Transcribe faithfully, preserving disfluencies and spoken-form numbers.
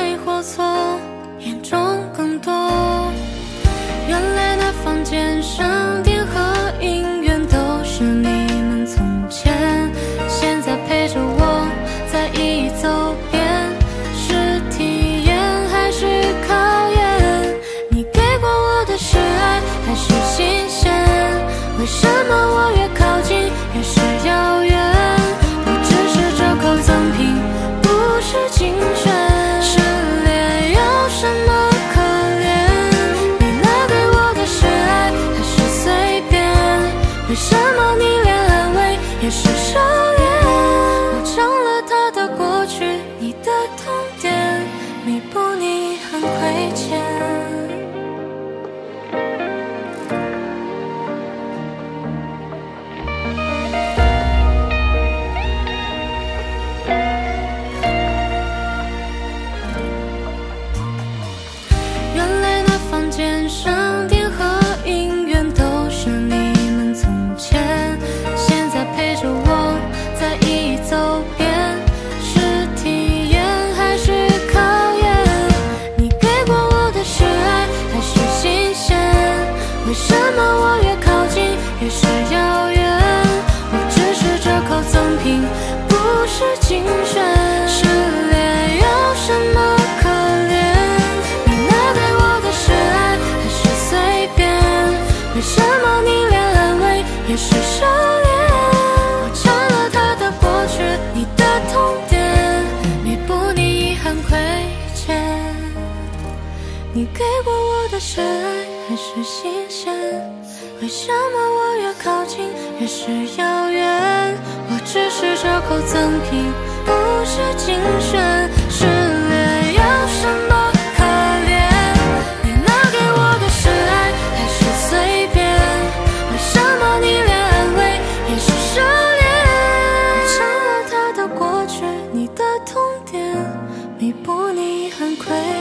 对或错，眼中更多。原来那房间上电和音源都是你们从前，现在陪着我在一一走遍，是体验还是考验？你给过我的是爱还是新鲜？为什么我越靠近越是遥远？不只是折扣赠品，不是精选，失恋有什么可怜？你拿给我的是爱还是随便？为什么你连安慰也是收敛？我成了他的过去，你的痛点，弥补你很亏欠。原来那房间上电和音源都是你们从前，现在陪着我在一一走遍，是体验还是考验？你给过我的是爱还是新鲜？为什么我越靠近越是遥远？我只是折扣赠品，不是精选，失恋有什么可怜？你拿给我的是爱还是随便？为什么你连安慰也是收敛？我成了他的过去，你的痛点，弥补你遗憾亏欠。你给过我的是爱还是新鲜？为什么我越靠近越是遥远？我只是折扣赠品，不是精选，失恋有什么可怜？你拿给我的是爱还是随便？为什么你连安慰也是收敛？我成了他的过去，你的痛点，弥补你很亏